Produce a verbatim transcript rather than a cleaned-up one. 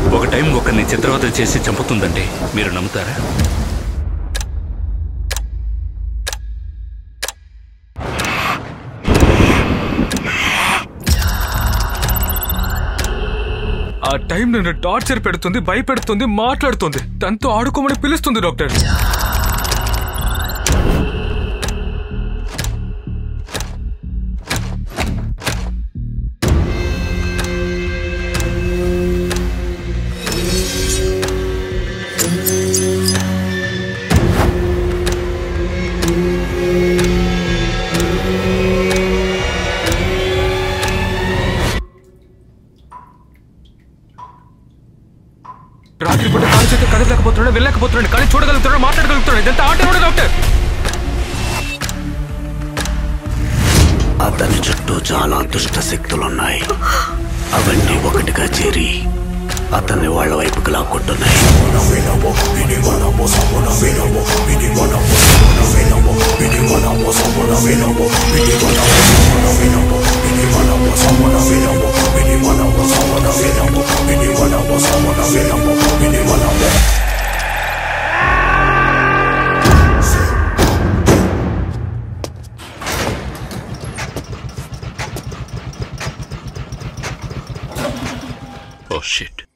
ఒక టైం ఒకరిని చిత్రవద చేసి చంపుతుందంటే మీరు నమ్ముతారా? ఆ టైం నన్ను టార్చర్ పెడుతుంది, భయపెడుతుంది, మాట్లాడుతుంది, తనతో ఆడుకోమని పిలుస్తుంది డాక్టర్. రాత్రిపూట కాలు చేతి కదలలేకపోతున్నాడు, వెళ్ళలేకపోతున్నాడు, కానీ చూడగలుగుతున్నాడు, మాట్లాడగలుగుతున్నాడు. ఇదంతా ఆట కూడా డాక్టర్. అతని చుట్టూ చాలా దుష్ట శక్తులున్నాయి. అవన్నీ ఒకటిగా చేరి అతన్ని వాళ్ళ వైపుకి లాక్కుంటున్నాయి. Oh shit.